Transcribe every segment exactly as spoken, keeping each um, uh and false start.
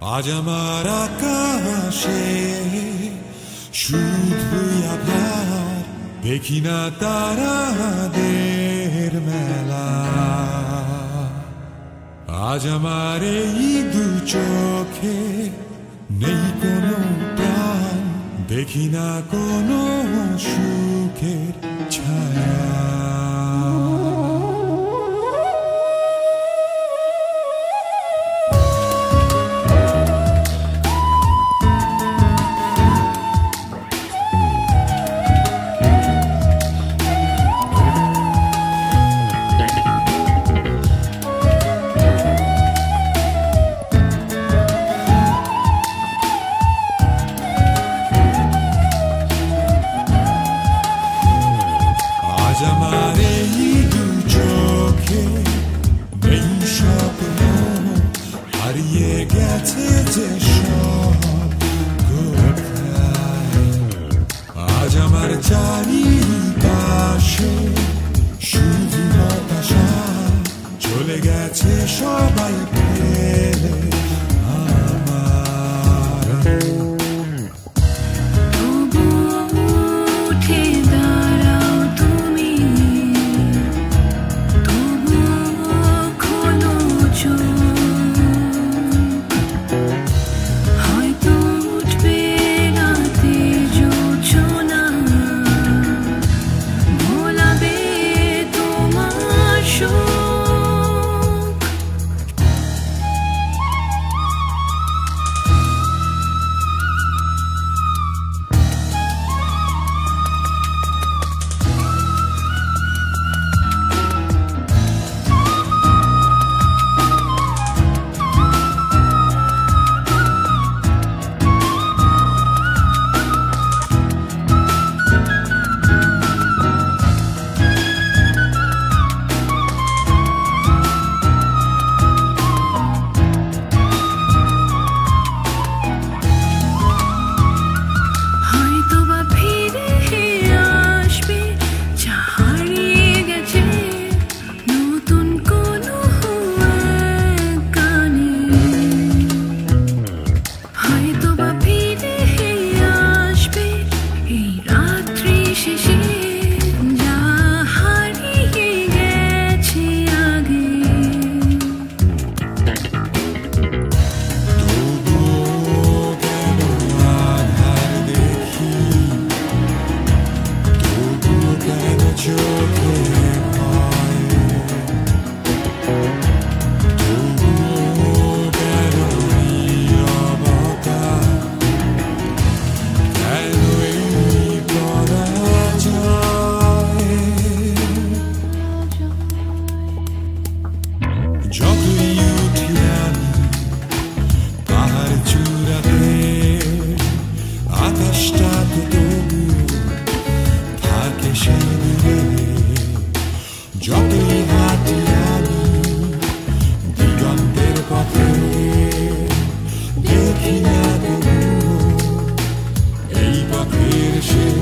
আজ আমার আকাশে শুধুই আধার, দেখি না তারাদের মেলা। আজ আমার এই দু চোখে নেই কোনো প্রাণ, দেখি না কোনো সুখের ছায়া। আজ আমার এই দু চোখে নেই স্বপ্ন, হারিয়ে গেছে যে সব কোথায়। আজ আমার চারিপাশে শুধু হতাশা, চলে গেছে সবাই ফেলে আমার। যতই উঠি আমি পাহাড় চূড়াতে, আকাশটা তো তবু থাকে সেই দূরে। যতই হাঁটি আমি দিগন্তের পথে, দেখি না তবু এই পথের শেষ।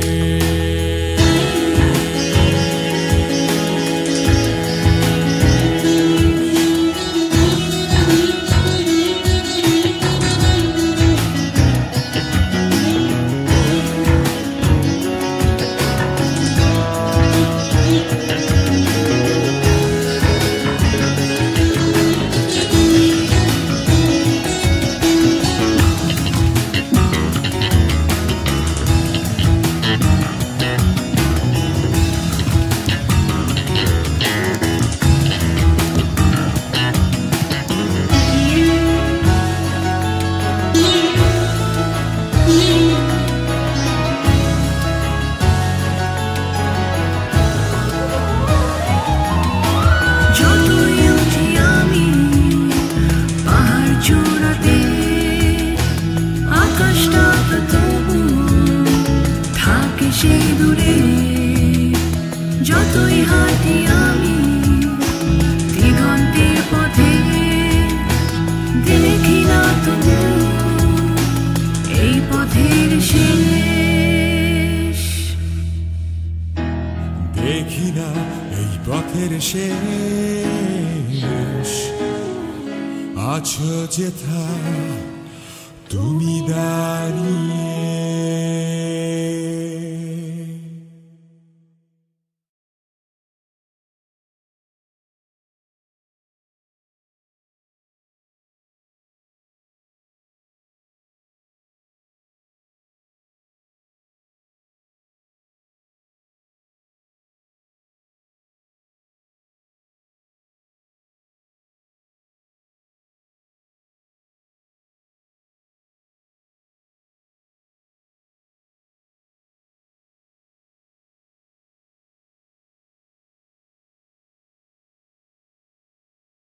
যতই হাঁটি আমি দিগন্তের পথে, দেখি না তবু এই পথের শেষ। দেখি না এই পথের শেষ। আছো যেথা তুমি দাঁড়িয়ে